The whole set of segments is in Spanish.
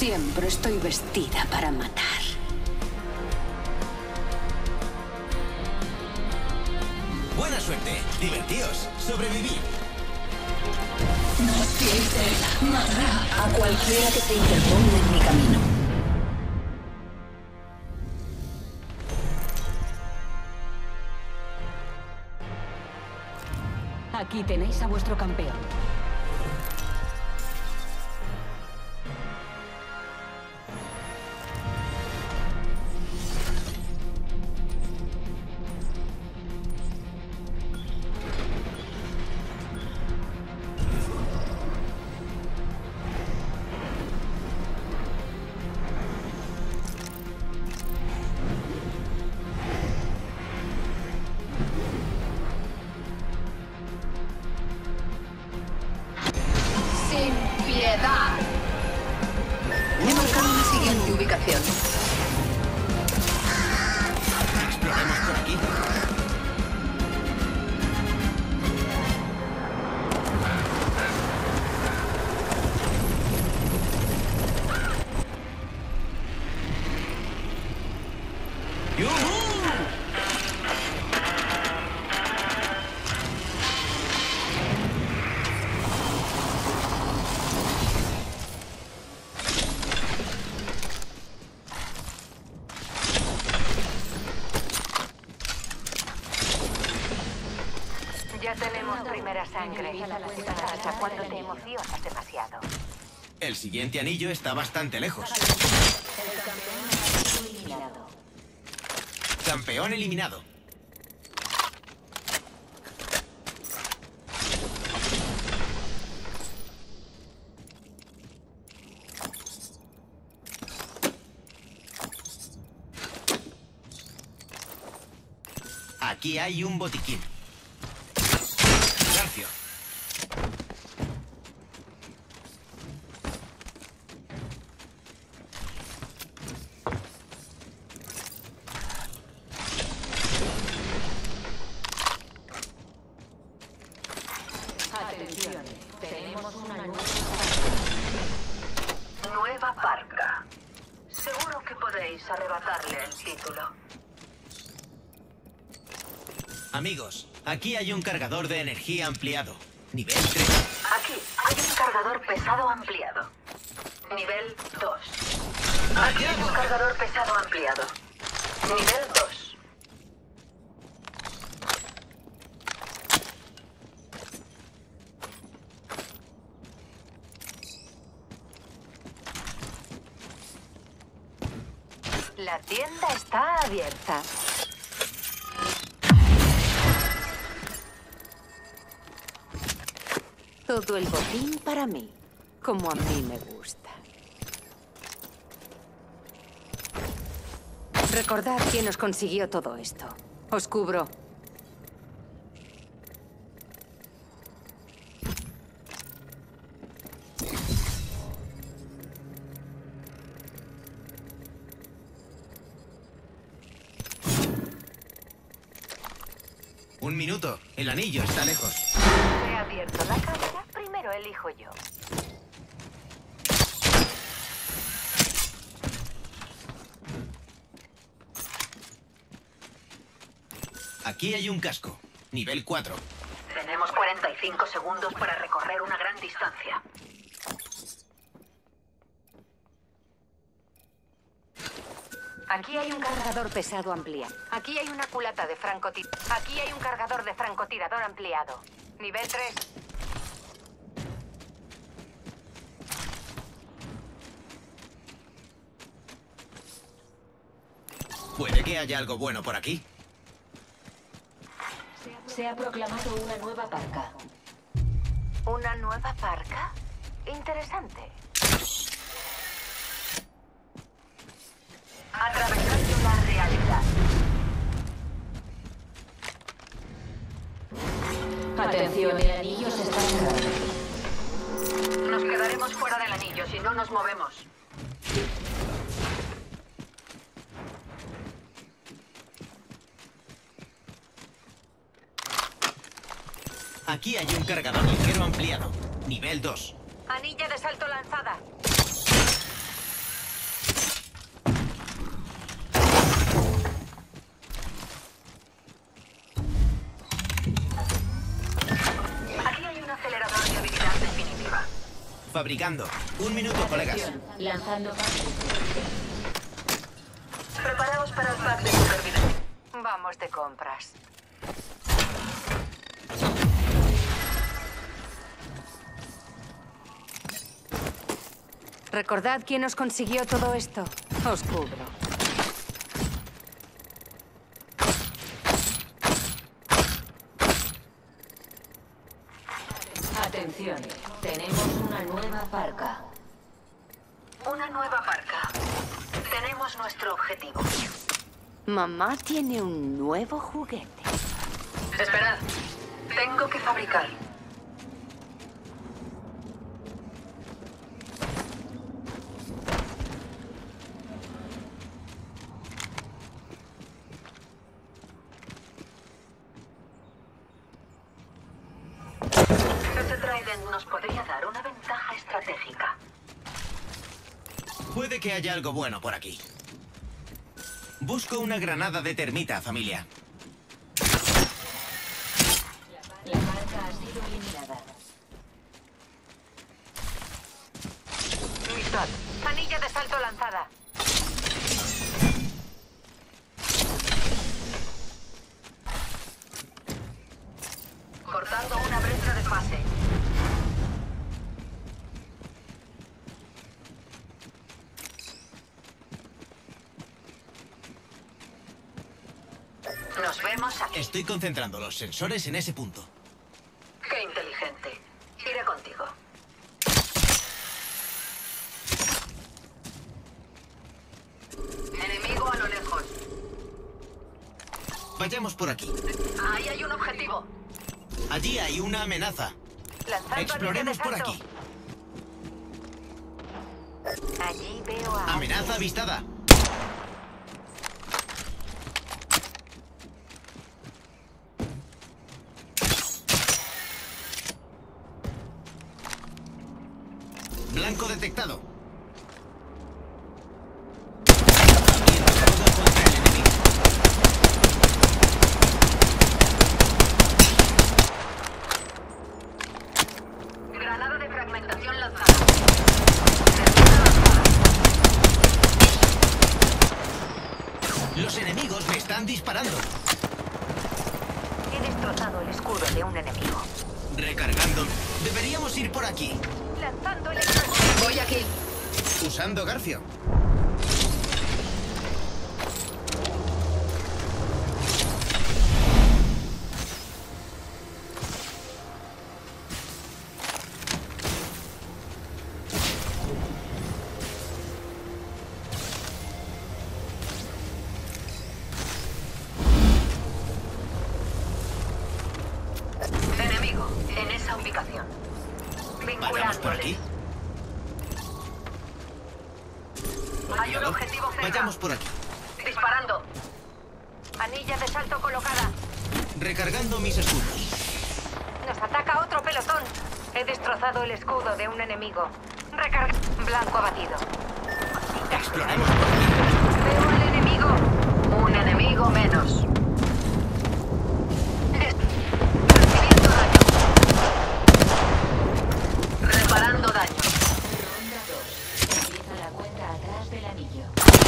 Siempre estoy vestida para matar. Buena suerte, divertíos, sobrevivid. No os fiéis de él. Matará a cualquiera que se interponga en mi camino. Aquí tenéis a vuestro campeón. He marcado la siguiente ubicación. Exploremos por aquí. ¡Yujú! Ya tenemos primera sangre. Hasta cuando te emocionas demasiado. El siguiente anillo está bastante lejos. Campeón eliminado. Aquí hay un botiquín. Garfio. Atención, tenemos una nueva parca. Seguro que podéis arrebatarle el título. Amigos, aquí hay un cargador de energía ampliado. Nivel 3. Aquí hay un cargador pesado ampliado. Nivel 2. Aquí hay un cargador pesado ampliado. Nivel 2. La tienda está abierta. Todo el botín para mí, como a mí me gusta. Recordad quién os consiguió todo esto. Os cubro. Un minuto. El anillo está lejos. He abierto la cámara. Primero elijo yo. Aquí hay un casco. Nivel 4. Tenemos 45 segundos para recorrer una gran distancia. Aquí hay un cargador pesado ampliado. Aquí hay una culata de francotirador. Aquí hay un cargador de francotirador ampliado. Nivel 3. Puede que haya algo bueno por aquí. Se ha proclamado una nueva parca. ¿Una nueva parca? Interesante. Atravesando la realidad. Atención, el anillo se está cerrando. Nos quedaremos fuera del anillo si no nos movemos. Aquí hay un cargador ligero ampliado. Nivel 2. Anilla de salto lanzada. Fabricando. Un minuto, colegas. Atención, lanzando pases. Preparaos para el pack de supervivencia. Vamos de compras. ¿Recordad quién os consiguió todo esto? Os cubro. Atención, tenemos una nueva parca. Una nueva parca. Tenemos nuestro objetivo. Mamá tiene un nuevo juguete. Esperad. Tengo que fabricar. Ese Trident nos podría dar una ventaja estratégica. Puede que haya algo bueno por aquí. Busco una granada de termita, familia. La parca ha sido eliminada. Listad. Anilla de salto lanzada. Cortando una brecha de fase. Nos vemos aquí. Estoy concentrando los sensores en ese punto. Qué inteligente. Iré contigo. Enemigo a lo lejos. Vayamos por aquí. Ahí hay un objetivo. Allí hay una amenaza. Lanzando Exploremos anilla por de aquí. salto. Allí veo a... Amenaza avistada. Blanco detectado. Todo contra el enemigo. Granada de fragmentación lanzada. Termina lanzada. Los enemigos me están disparando. He destrozado el escudo de un enemigo. Recargando. Deberíamos ir por aquí. Lanzando el explosivo. Voy aquí. Usando Garfio. Enemigo en esa ubicación. Vayamos por aquí. Hay un objetivo cerca. Vayamos por aquí. Disparando. Anilla de salto colocada. Recargando mis escudos. Nos ataca otro pelotón. He destrozado el escudo de un enemigo. Recarga. Blanco abatido. Exploremos por aquí. Veo al enemigo. Un enemigo menos. Recibiendo daño. Reparando daño. Ronda 2. Empieza la cuenta atrás del anillo.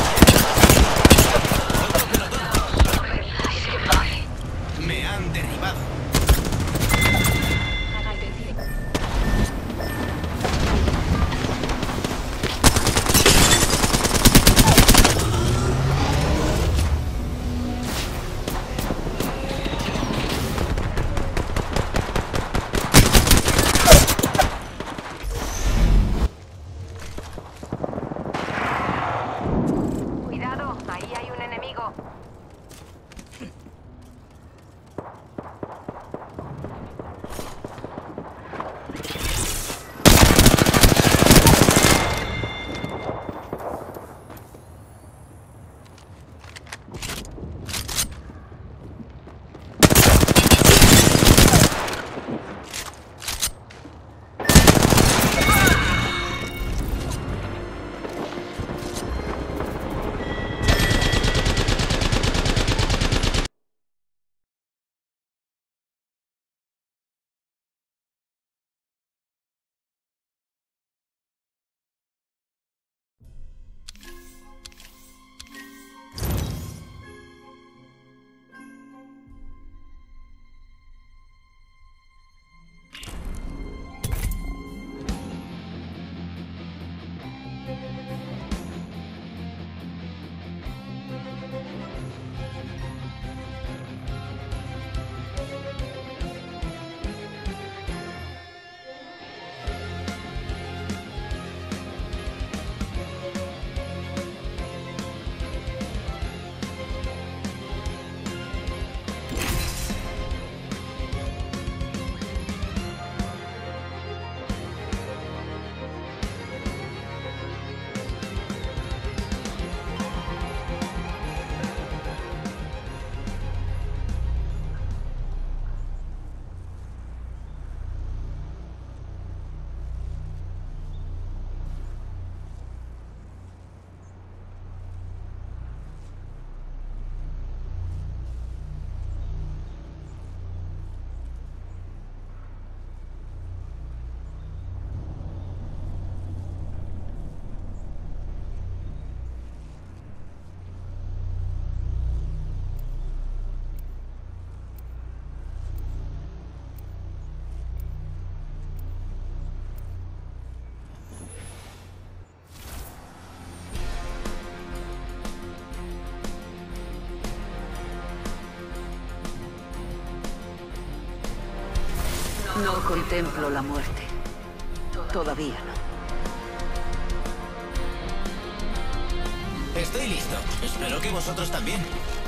Es que vale. Me han derribado. Atención. No contemplo la muerte. Todavía no. Estoy listo. Espero que vosotros también.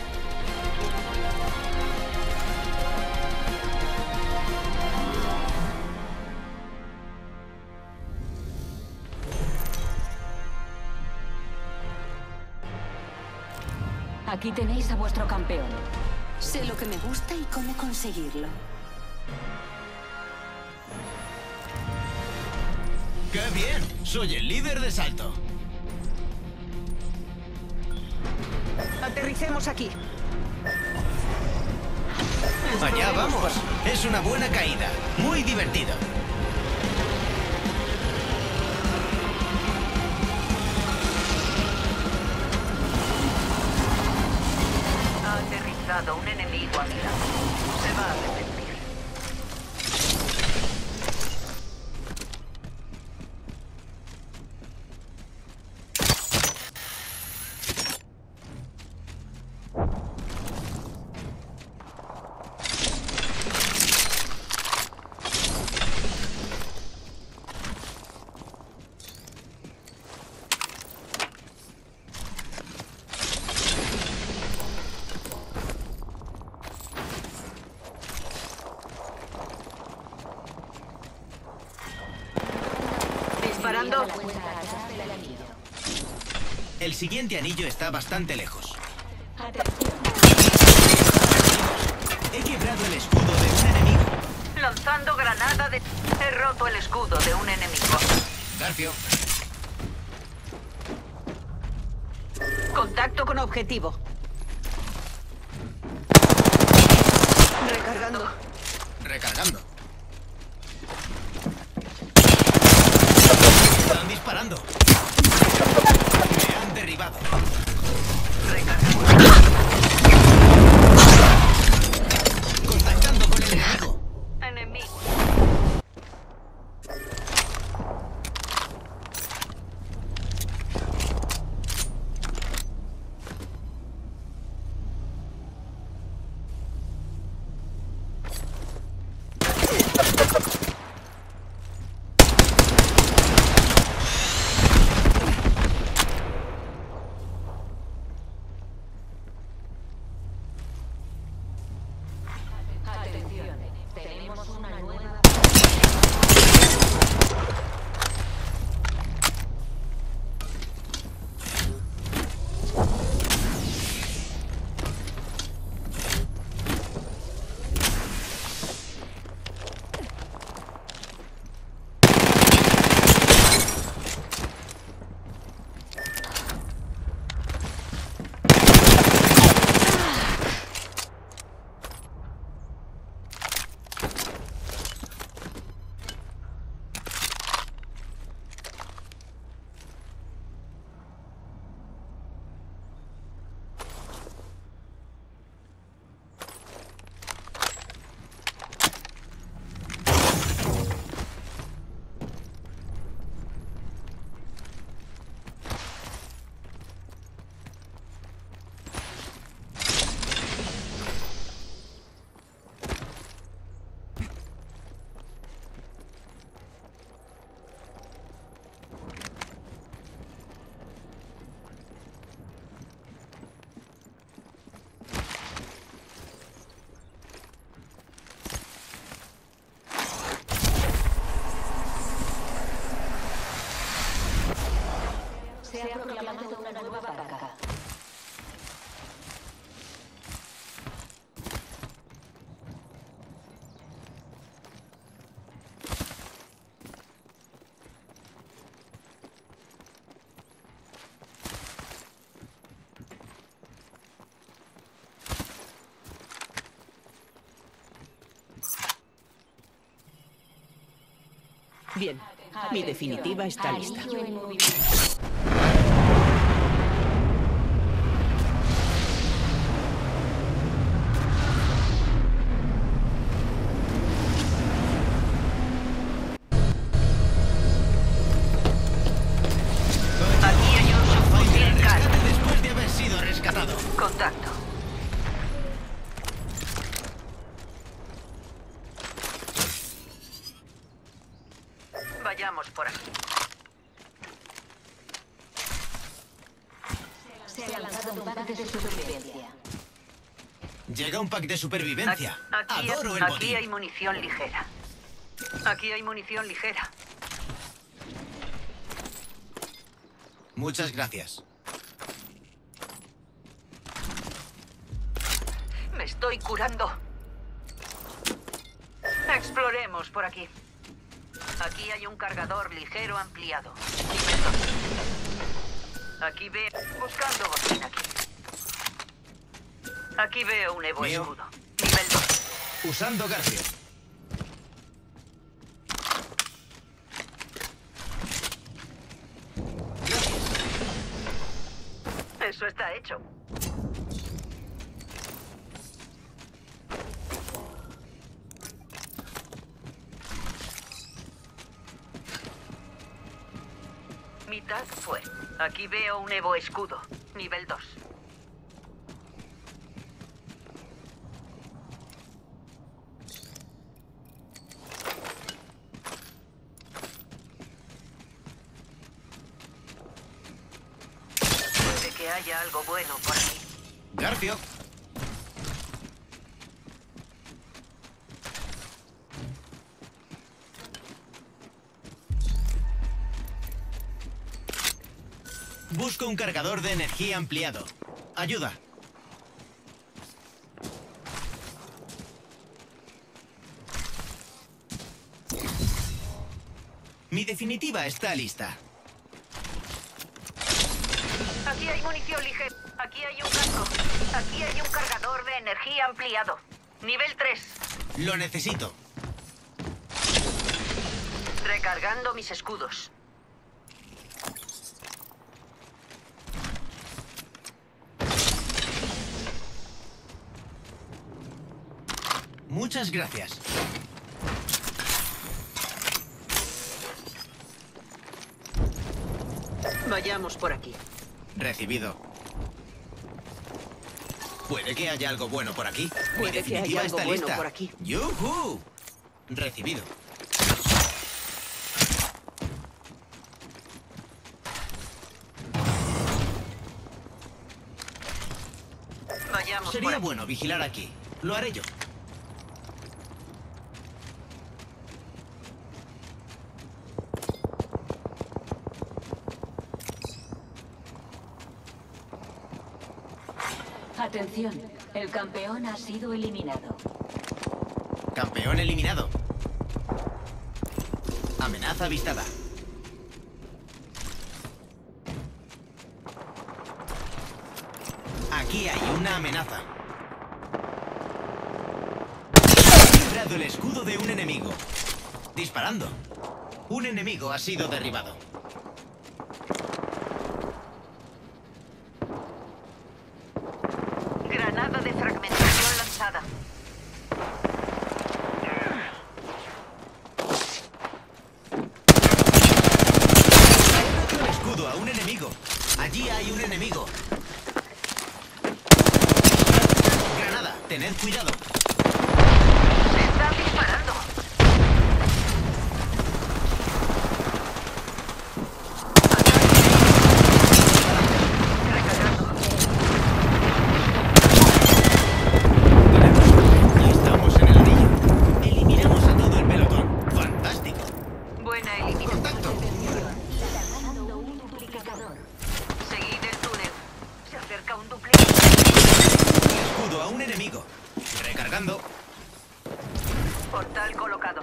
Aquí tenéis a vuestro campeón. Sé lo que me gusta y cómo conseguirlo. ¡Qué bien! Soy el líder de salto. Aterricemos aquí. Allá vamos. Es una buena caída. Muy divertido. Ha aterrizado un enemigo a mi lado. Se va a arrepentir. Disparando. El siguiente anillo está bastante lejos. He quebrado el escudo de un enemigo. Lanzando granada de... He roto el escudo de un enemigo. Garfio. Contacto con objetivo. Recargando. Recargando. Están disparando. Me han derribado. Contactando con el enemigo. Enemigo. Atención, tenemos una nueva... Se ha proclamado una nueva parca. Bien, mi definitiva está lista. Anillo en movimiento. Aquí hay un subfusil Cal. Después de haber sido rescatado. Contacto. Vayamos por aquí. Se ha lanzado un pack de supervivencia. Llega un pack de supervivencia. Aquí, Adoro el aquí botín. hay munición ligera. Aquí hay munición ligera. Muchas gracias. Me estoy curando. Exploremos por aquí. Aquí hay un cargador ligero ampliado. Nivel 2. Aquí veo... Buscando botín aquí. Aquí veo un Evo Mío. escudo. Nivel 2. Usando Garfio. Eso está hecho. Mitad fue. Aquí veo un Evo escudo. Nivel 2. Puede que haya algo bueno por aquí. Garfio. Busco un cargador de energía ampliado. Ayuda. Mi definitiva está lista. Aquí hay munición ligera. Aquí hay un casco. Aquí hay un cargador de energía ampliado. Nivel 3. Lo necesito. Recargando mis escudos. Muchas gracias. Vayamos por aquí. Recibido. Puede que haya algo bueno por aquí. Mi Puede que haya definitiva algo está bueno lista. por aquí. ¡Yujú! Recibido. Vayamos por Sería aquí. bueno vigilar aquí. Lo haré yo. Atención, el campeón ha sido eliminado. Campeón eliminado. Amenaza avistada. Aquí hay una amenaza. He librado el escudo de un enemigo. Disparando. Un enemigo ha sido derribado. Granada de fragmentación lanzada. He roto el escudo a un enemigo. Allí hay un enemigo. Granada, tened cuidado. Se está disparando. Recargando. Y estamos en el anillo. Eliminamos a todo el pelotón. Fantástico. Buena eliminación. Contacto. Lanzando un duplicador. Seguid el túnel. Se acerca un duplicador. Escudo a un enemigo. Recargando. Portal colocado.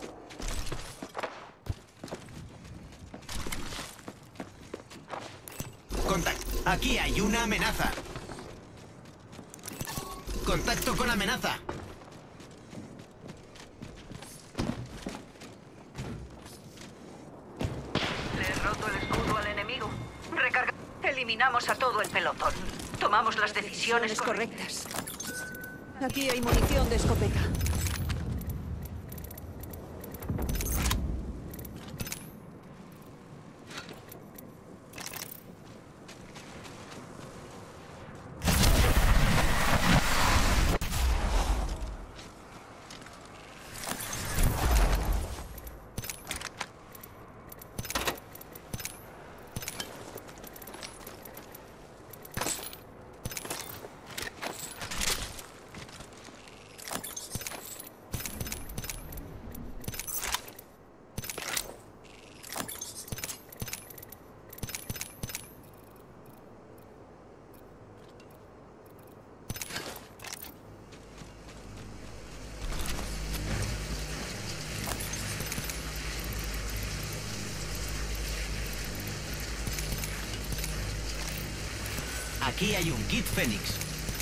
Contacto. Aquí hay una amenaza. Contacto con amenaza. Le he roto el escudo al enemigo. Recarga. Eliminamos a todo el pelotón. Tomamos las decisiones correctas. Aquí hay munición de escopeta. Aquí hay un kit Fénix.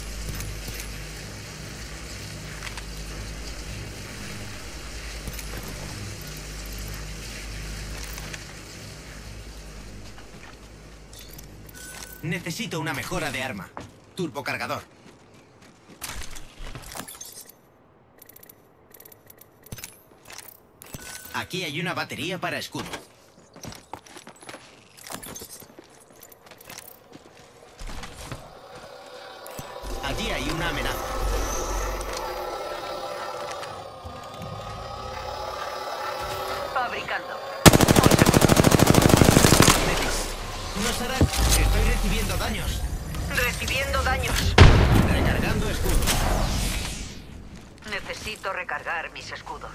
Necesito una mejora de arma. Turbocargador. Aquí hay una batería para escudo. Allí hay una amenaza. Fabricando. No será. Estoy recibiendo daños. Recibiendo daños. Recargando escudo. Necesito recargar mis escudos.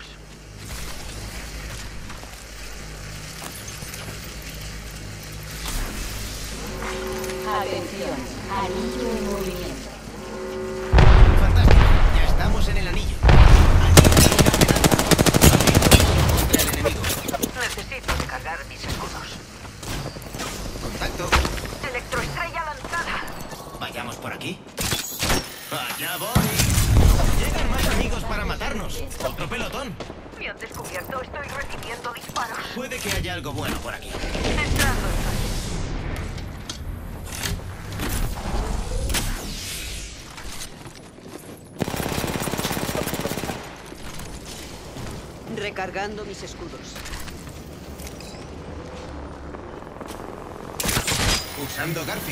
Atención, anillo en movimiento. Fantástico. Ya estamos en el anillo. Aquí hay una amenaza. Contra el enemigo. Necesito recargar mis escudos. Contacto. Electroestrella lanzada. Vayamos por aquí. ¡Allá voy! Llegan más amigos para matarnos. Otro pelotón. Me han descubierto. Estoy recibiendo disparos. Puede que haya algo bueno por aquí. Entrando estoy. Recargando mis escudos. Usando Garfio.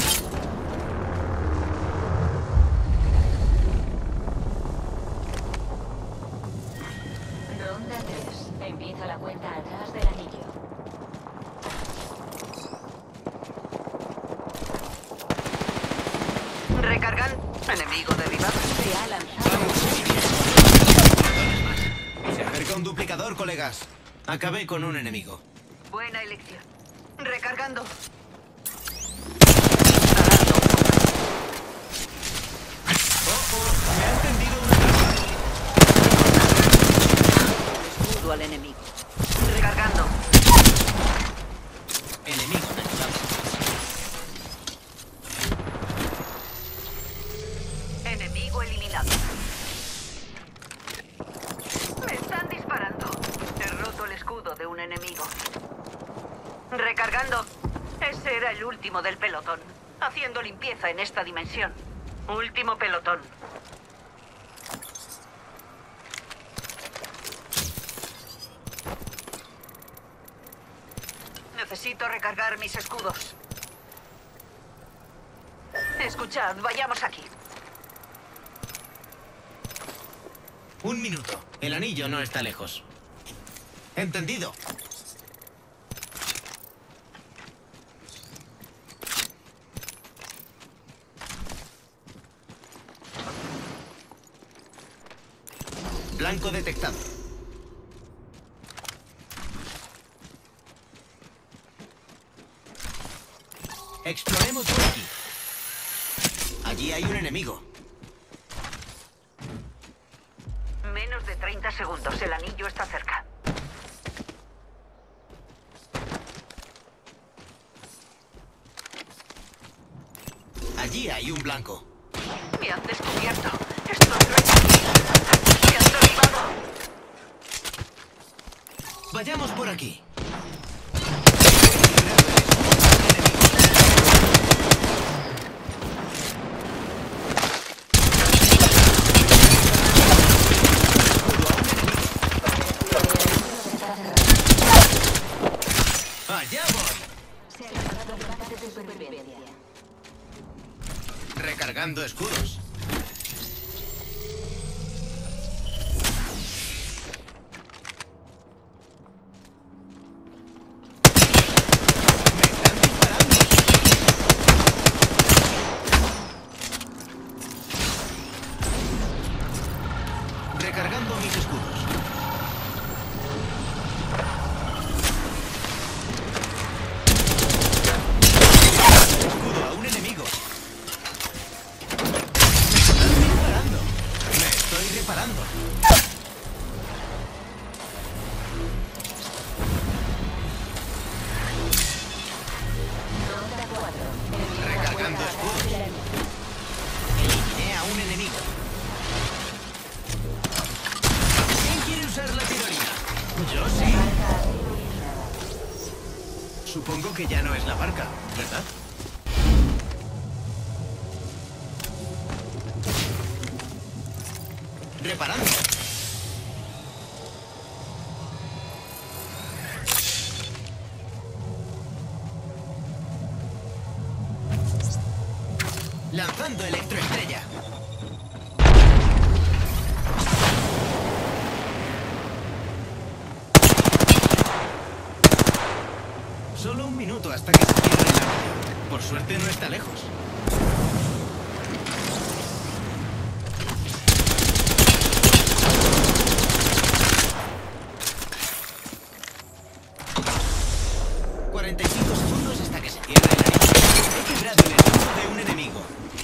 Ronda 3. Empieza la cuenta atrás del anillo. Recargan. Enemigo derribado. Se ha lanzado. Se acerca un duplicador, colegas. Acabé con un enemigo. Buena elección. Recargando. Me ha entendido una trampa. Escudo al enemigo. Recargando. Enemigo derribado. Enemigo eliminado. Me están disparando. He roto el escudo de un enemigo. Recargando. Ese era el último del pelotón. Haciendo limpieza en esta dimensión. Último pelotón. Necesito recargar mis escudos. Escuchad, vayamos aquí. Un minuto. El anillo no está lejos. Entendido. Blanco detectado. Exploremos por aquí. Allí hay un enemigo. Menos de 30 segundos. El anillo está cerca. Allí hay un blanco. Me han descubierto. Estoy recibido. Me han derribado. Vayamos por aquí. Allá voy. Se ha lanzado el pase de supervivencia. Recargando escudos. Me están disparando. Recargando mis escudos. Escudo a un enemigo. Supongo que ya no es la barca, ¿verdad? Reparando. Lanzando electroestrella. Solo un minuto hasta que se cierre el área. Por suerte no está lejos. Segundos hasta que se cierre el área. He quebrado el escudo de un enemigo.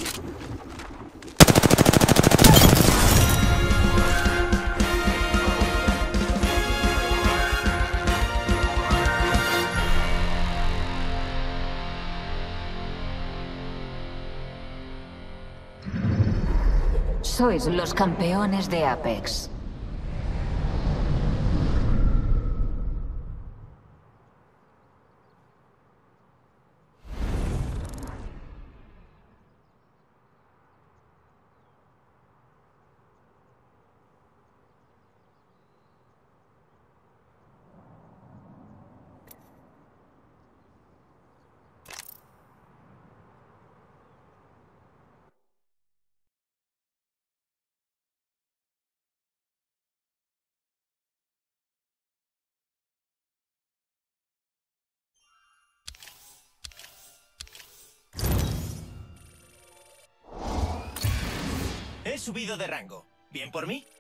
Sois los campeones de Apex. He subido de rango. ¿Bien por mí?